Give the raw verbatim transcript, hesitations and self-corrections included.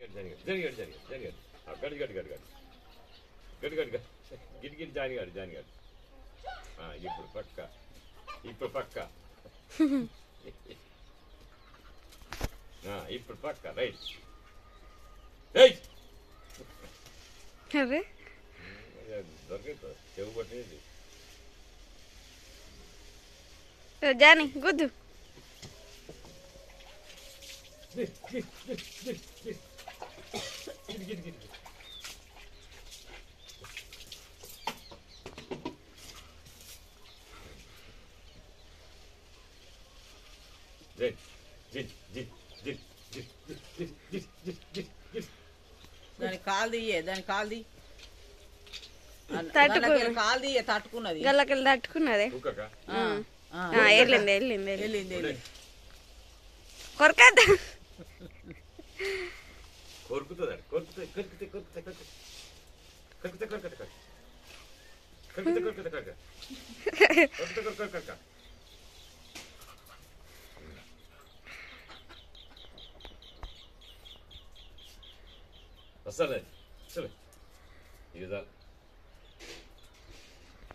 జరిగాడు జరిగాడు జరిగాడు జరిగాడు గడి గడి గడి గడి గడి గడి గడి గిడి గిడి జానిగాడు జానిగాడు ఇప్పుడు పక్క ఇప్పుడు పక్క ఇప్పుడు పక్క రైట్ రైట్ అరే దొరకదు చెవు పట్టేది జాని గుద్దు దాని కాలు దియ్యే దాని కాలు ది కాలు దియ్యే తట్టుకున్నది గల్లకెళ్ళి తట్టుకున్నది వెళ్ళింది వెళ్ళింది వెళ్ళింది వెళ్ళింది కొరకద్దు కొరుకుతుంది కొరుకుతుంది కొరుకుతే కొరుకుతే కొరుకుతే కొరుకుతే కొరుకుతే కొరుకుతే కొరుకుతే కొరుకుతే కొరుకుతే కొరుకుతే కొరుకుతే వస్తాలే సరే ఇది